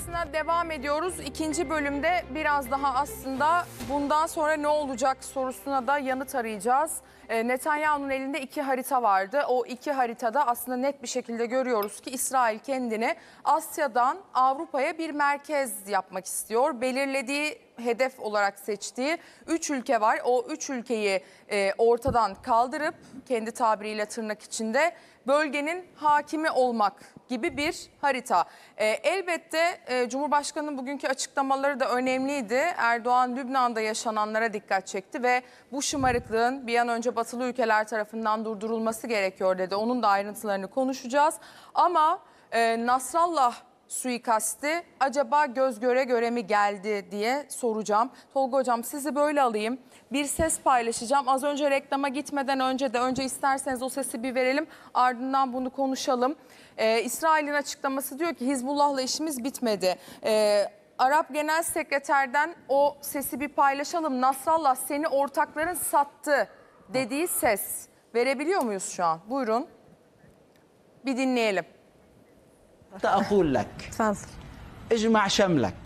karşısına devam ediyoruz. İkinci bölümde biraz daha aslında bundan sonra ne olacak sorusuna da yanıt arayacağız. Netanyahu'nun elinde iki harita vardı. O iki haritada aslında net bir şekilde görüyoruz ki İsrail kendini Asya'dan Avrupa'ya bir merkez yapmak istiyor. Belirlediği, hedef olarak seçtiği 3 ülke var. O 3 ülkeyi ortadan kaldırıp kendi tabiriyle tırnak içinde bölgenin hakimi olmak gibi bir harita. Elbette Cumhurbaşkanı'nın bugünkü açıklamaları da önemliydi. Erdoğan Lübnan'da yaşananlara dikkat çekti ve bu şımarıklığın bir an önce batılı ülkeler tarafından durdurulması gerekiyor dedi. Onun da ayrıntılarını konuşacağız. Ama Nasrallah suikasti acaba göz göre göre mi geldi diye soracağım. Tolga Hocam, sizi böyle alayım. Bir ses paylaşacağım. Az önce reklama gitmeden önce isterseniz o sesi bir verelim. Ardından bunu konuşalım. İsrail'in açıklaması diyor ki Hizbullah'la işimiz bitmedi. Arap Genel Sekreter'den o sesi bir paylaşalım. Nasrallah seni ortakların sattı dediği ses verebiliyor muyuz şu an? Buyurun. Bir dinleyelim. أقول لك اجمع شملك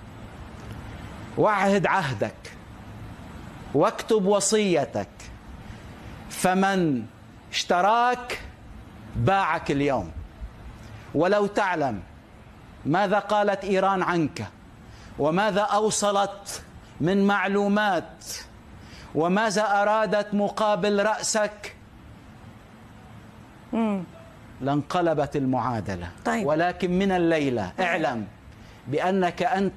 واعهد عهدك واكتب وصيتك فمن اشتراك باعك اليوم ولو تعلم ماذا قالت إيران عنك وماذا أوصلت من معلومات وماذا أرادت مقابل رأسك لانقلبت المعادلة. طيب. ولكن من الليلة اعلم بأنك أنت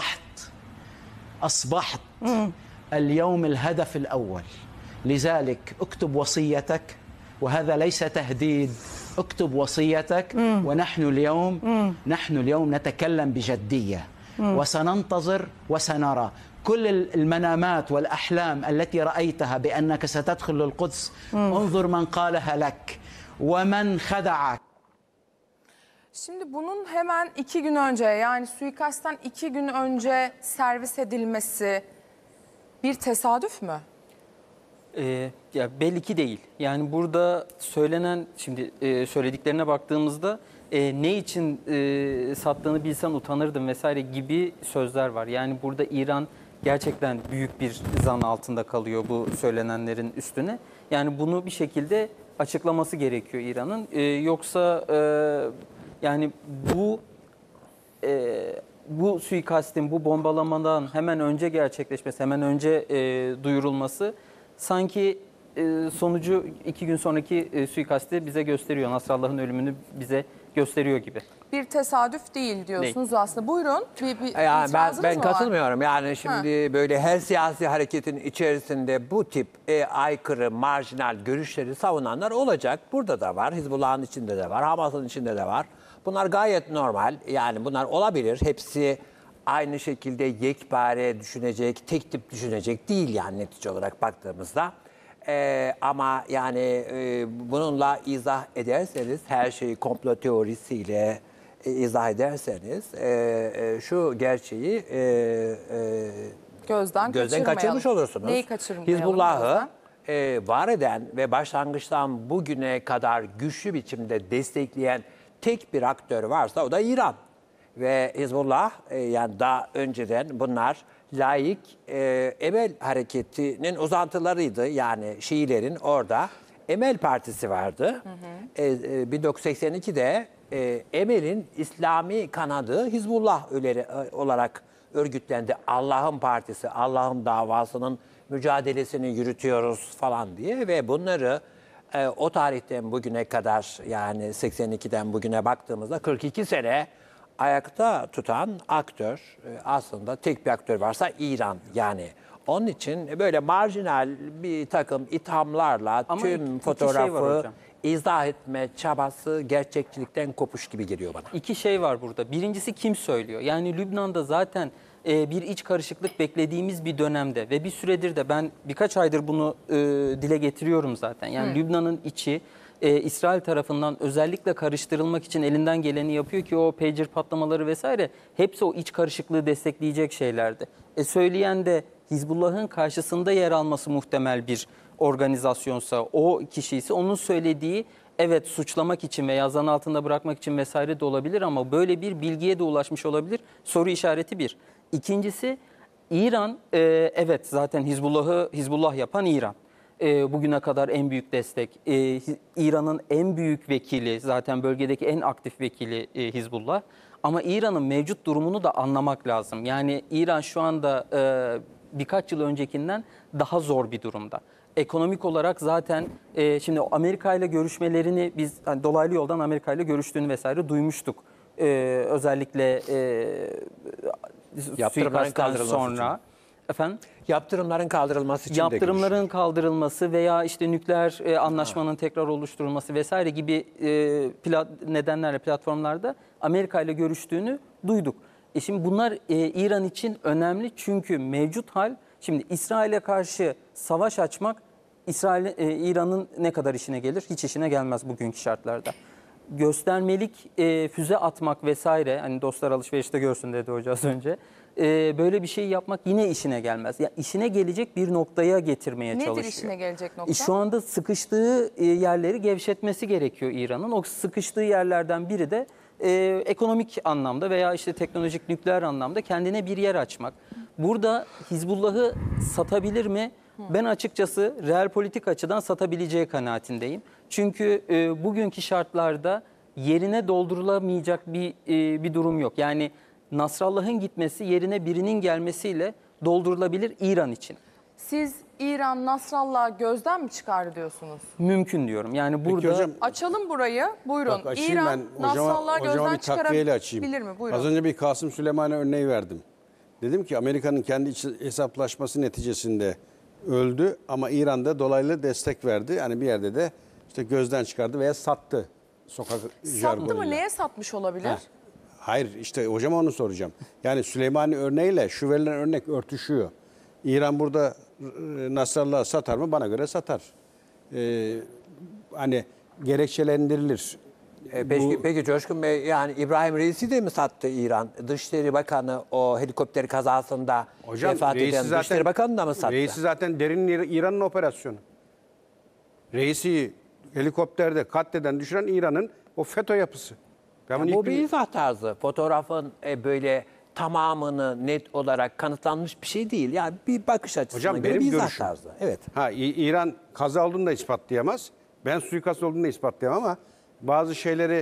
أصبحت اليوم الهدف الأول. لذلك اكتب وصيتك وهذا ليس تهديد. اكتب وصيتك ونحن اليوم نتكلم بجدية وسننتظر وسنرى كل المنامات والأحلام التي رأيتها بأنك ستدخل للقدس. انظر من قالها لك ومن خدعك. Şimdi bunun hemen 2 gün önce, yani suikastten 2 gün önce servis edilmesi bir tesadüf mü? Ya belli ki değil. Yani burada söylenen, şimdi söylediklerine baktığımızda ne için sattığını bilsen utanırdın vesaire gibi sözler var. Yani burada İran gerçekten büyük bir zan altında kalıyor bu söylenenlerin üstüne. Yani bunu bir şekilde açıklaması gerekiyor İran'ın. Yoksa yani bu suikastin, bu bombalamadan hemen önce gerçekleşmesi, hemen önce duyurulması sanki sonucu 2 gün sonraki suikasti bize gösteriyor. Nasrallah'ın ölümünü bize gösteriyor gibi. Bir tesadüf değil diyorsunuz aslında. Buyurun. Yani ben var? katılmıyorum. Yani şimdi böyle her siyasi hareketin içerisinde bu tip aykırı, marjinal görüşleri savunanlar olacak. Burada da var. Hizbullah'ın içinde de var. Hamas'ın içinde de var. Bunlar gayet normal. Yani bunlar olabilir. Hepsi aynı şekilde yekpare düşünecek, tek tip düşünecek değil yani netice olarak baktığımızda. Ama yani bununla izah ederseniz, her şeyi komplo teorisiyle izah ederseniz şu gerçeği gözden kaçırmış olursunuz. Neyi kaçırmayalım? Hizbullah'ı var eden ve başlangıçtan bugüne kadar güçlü biçimde destekleyen tek bir aktör varsa o da İran. Ve Hizbullah yani daha önceden bunlar laik Emel Hareketi'nin uzantılarıydı. Yani Şiilerin orada Emel Partisi vardı. 1982'de Emel'in İslami kanadı Hizbullah olarak örgütlendi. Allah'ın partisi, Allah'ın davasının mücadelesini yürütüyoruz falan diye ve bunları o tarihten bugüne kadar, yani 82'den bugüne baktığımızda 42 sene ayakta tutan aktör, aslında tek bir aktör varsa İran yani. Onun için böyle marjinal bir takım ithamlarla ama tüm fotoğrafı izah etme çabası gerçekçilikten kopuş gibi geliyor bana. 2 şey var burada. Birincisi, kim söylüyor? Yani Lübnan'da zaten bir iç karışıklık beklediğimiz bir dönemde ve bir süredir de ben birkaç aydır bunu dile getiriyorum zaten. Yani Lübnan'ın içi İsrail tarafından özellikle karıştırılmak için elinden geleni yapıyor ki o pager patlamaları vesaire hepsi o iç karışıklığı destekleyecek şeylerdi. Söyleyen de Hizbullah'ın karşısında yer alması muhtemel bir organizasyonsa, o kişiyse onun söylediği evet suçlamak için veya zan altında bırakmak için vesaire de olabilir ama böyle bir bilgiye de ulaşmış olabilir. Soru işareti bir. İkincisi İran, evet zaten Hizbullah yapan İran. Bugüne kadar en büyük destek. İran'ın en büyük vekili, zaten bölgedeki en aktif vekili Hizbullah. Ama İran'ın mevcut durumunu da anlamak lazım. Yani İran şu anda birkaç yıl öncekinden daha zor bir durumda. Ekonomik olarak zaten şimdi Amerika ile görüşmelerini biz hani dolaylı yoldan Amerika ile görüştüğünü vesaire duymuştuk. Özellikle Yaptırımların suikastten kaldırılması sonra. Efendim? Yaptırımların kaldırılması için de Yaptırımların kaldırılması veya işte nükleer anlaşmanın tekrar oluşturulması vesaire gibi nedenlerle platformlarda Amerika ile görüştüğünü duyduk. Şimdi bunlar İran için önemli çünkü mevcut hal, şimdi İsrail'e karşı savaş açmak İran'ın ne kadar işine gelir? Hiç işine gelmez bugünkü şartlarda. Göstermelik füze atmak vesaire, hani dostlar alışverişte görsün dedi hoca az önce. Böyle bir şey yapmak yine işine gelmez. Ya işine gelecek bir noktaya getirmeye çalışıyor. Nedir işine gelecek nokta? Şu anda sıkıştığı yerleri gevşetmesi gerekiyor İran'ın. O sıkıştığı yerlerden biri de ekonomik anlamda veya işte teknolojik nükleer anlamda kendine bir yer açmak. Burada Hizbullah'ı satabilir mi? Ben açıkçası realpolitik açıdan satabileceği kanaatindeyim. Çünkü bugünkü şartlarda yerine doldurulamayacak bir durum yok. Yani Nasrallah'ın gitmesi yerine birinin gelmesiyle doldurulabilir İran için. Siz İran Nasrallah'ı gözden mi çıkardı diyorsunuz? Mümkün diyorum. Yani burada hocam, Açalım burayı. Buyurun. Bak açayım İran ben Nasrallah'ı hocama gözden bir takviyeyle açayım. çıkarabilir mi? Buyurun. Az önce bir Kasım Süleyman'a örneği verdim. Dedim ki Amerika'nın kendi iç hesaplaşması neticesinde öldü ama İran'da dolaylı destek verdi. Yani bir yerde de işte gözden çıkardı veya sattı sokak jargonuyla. Sattı mı? Neye satmış olabilir? Ha. Hayır işte hocama onu soracağım. Yani Süleymani örneğiyle şu verilen örnek örtüşüyor. İran burada Nasrallah'ı satar mı? Bana göre satar. Hani gerekçelendirilir. Peki Coşkun Bey, yani İbrahim Reis'i de mi sattı İran? Dışişleri Bakanı o helikopter kazasında vefat eden Dışişleri Bakanı da mı sattı? Reisi zaten derin İran'ın operasyonu. Reisi helikopterde katleden, düşüren İran'ın o FETÖ yapısı. Bu bir izah tarzı. Fotoğrafın böyle tamamını net olarak kanıtlanmış bir şey değil. Yani bir bakış açısına Hocam, göre benim bir izah görüşüm. tarzı. Evet. İran kaza olduğunu da ispatlayamaz. Ben suikast olduğunu da ispatlayamam ama bazı şeyleri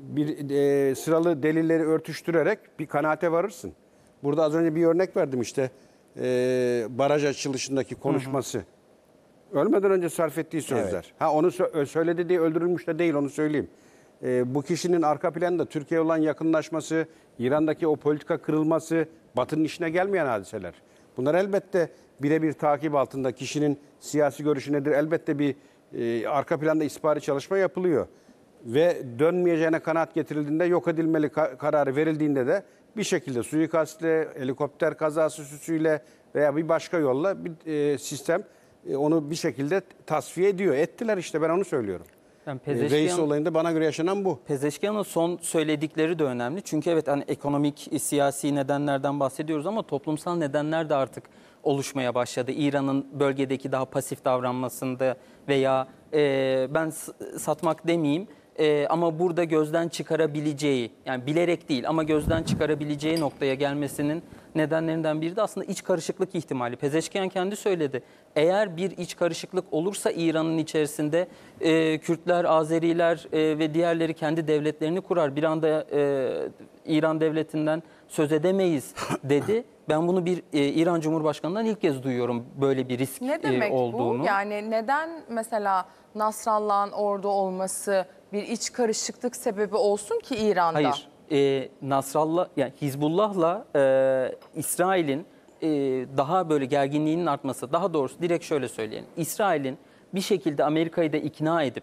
sıralı delilleri örtüştürerek bir kanaate varırsın. Burada az önce bir örnek verdim işte baraj açılışındaki konuşması. Ölmeden önce sarf ettiği sözler. Evet. Onu söyledi diye öldürülmüş de değil, onu söyleyeyim. Bu kişinin arka planında Türkiye olan yakınlaşması, İran'daki o politika kırılması, Batı'nın işine gelmeyen hadiseler. Bunlar elbette birebir takip altında, kişinin siyasi görüşü nedir? Elbette bir arka planda istihbari çalışma yapılıyor. Ve dönmeyeceğine kanaat getirildiğinde, yok edilmeli kararı verildiğinde de bir şekilde suikastle, helikopter kazası süsüyle veya bir başka yolla bir sistem onu bir şekilde tasfiye ediyor. Ettiler işte, ben onu söylüyorum. yani Reis olayında bana göre yaşanan bu. Pezeşkian'ın son söyledikleri de önemli. Çünkü evet hani ekonomik, siyasi nedenlerden bahsediyoruz ama toplumsal nedenler de artık oluşmaya başladı. İran'ın bölgedeki daha pasif davranmasında veya ben satmak demeyeyim ama burada gözden çıkarabileceği, yani bilerek değil ama gözden çıkarabileceği noktaya gelmesinin nedenlerinden biri de aslında iç karışıklık ihtimali. Pezeşkian kendi söyledi. Eğer bir iç karışıklık olursa İran'ın içerisinde Kürtler, Azeriler ve diğerleri kendi devletlerini kurar. Bir anda İran devletinden söz edemeyiz dedi. Ben bunu bir İran Cumhurbaşkanı'ndan ilk kez duyuyorum, böyle bir risk Ne demek olduğunu. bu? Yani neden mesela Nasrallah'ın orada olması bir iç karışıklık sebebi olsun ki İran'da? Hayır. Nasrallah, yani Hizbullah'la İsrail'in daha böyle gerginliğinin artması, daha doğrusu direkt şöyle söyleyelim. İsrail'in bir şekilde Amerika'yı da ikna edip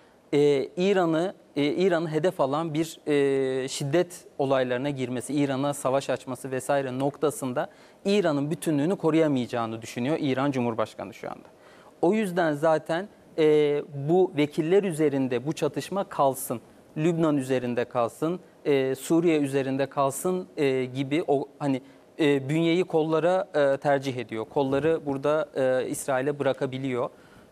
İran'ı hedef alan bir şiddet olaylarına girmesi, İran'a savaş açması vesaire noktasında İran'ın bütünlüğünü koruyamayacağını düşünüyor İran Cumhurbaşkanı şu anda. O yüzden zaten bu vekiller üzerinde bu çatışma kalsın, Lübnan üzerinde kalsın, Suriye üzerinde kalsın gibi o hani bünyeyi kollara tercih ediyor. Kolları burada İsrail'e bırakabiliyor.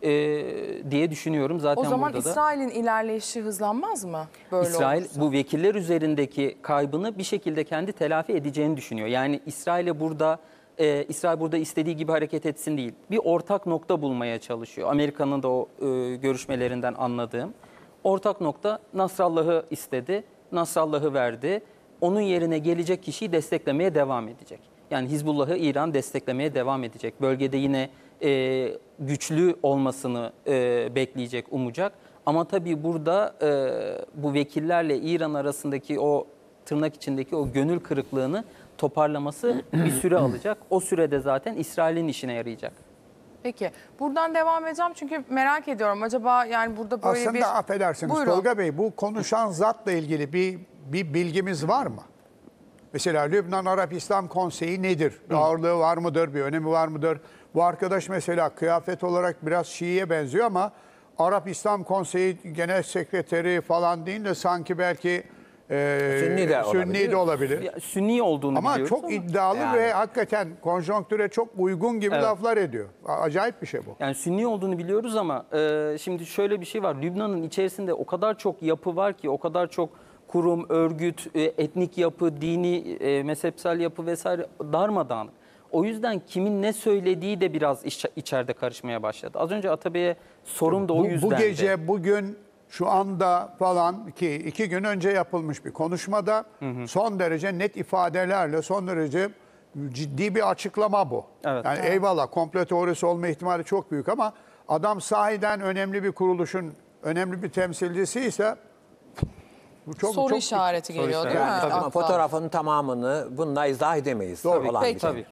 diye düşünüyorum. Zaten O zaman burada da İsrail'in ilerleyişi hızlanmaz mı? Böyle İsrail olursa? bu vekiller üzerindeki kaybını bir şekilde kendi telafi edeceğini düşünüyor. Yani İsrail burada istediği gibi hareket etsin değil. Bir ortak nokta bulmaya çalışıyor. Amerika'nın da o görüşmelerinden anladığım. Ortak nokta Nasrallah'ı istedi, Nasrallah'ı verdi. Onun yerine gelecek kişiyi desteklemeye devam edecek. Yani Hizbullah'ı İran desteklemeye devam edecek. Bölgede yine güçlü olmasını bekleyecek, umacak. Ama tabii burada bu vekillerle İran arasındaki o tırnak içindeki o gönül kırıklığını toparlaması bir süre alacak. O sürede zaten İsrail'in işine yarayacak. Peki buradan devam edeceğim çünkü merak ediyorum. Acaba yani burada böyle Aslında bir... affedersiniz Buyurun. Tolga Bey, bu konuşan zatla ilgili bir bilgimiz var mı? Mesela Lübnan Arap İslam Konseyi nedir? Bir ağırlığı var mıdır? Bir önemi var mıdır? Bu arkadaş mesela kıyafet olarak biraz Şii'ye benziyor ama Arap İslam Konseyi Genel Sekreteri falan değil de sanki belki Sünni de olabilir. Ya, Sünni olduğunu Ama biliyoruz çok iddialı Yani. ve hakikaten konjonktüre çok uygun gibi Evet. laflar ediyor. Acayip bir şey bu. Yani Sünni olduğunu biliyoruz ama şimdi şöyle bir şey var. Lübnan'ın içerisinde o kadar çok yapı var ki, o kadar çok kurum, örgüt, etnik yapı, dini, mezhepsel yapı vesaire darmadağınık. O yüzden kimin ne söylediği de biraz içeride karışmaya başladı. Az önce Atabey'e sorum da o yüzden. Bu gece, bugün, şu anda falan ki 2 gün önce yapılmış bir konuşmada son derece net ifadelerle son derece ciddi bir açıklama bu. Evet. Yani eyvallah komplo teorisi olma ihtimali çok büyük ama adam sahiden önemli bir kuruluşun önemli bir temsilcisi ise bu Soru işareti geliyor değil mi? işareti. Ama Akla? fotoğrafın tamamını bununla izah edemeyiz. Doğru. Olan Peki. bir şey. Tabii.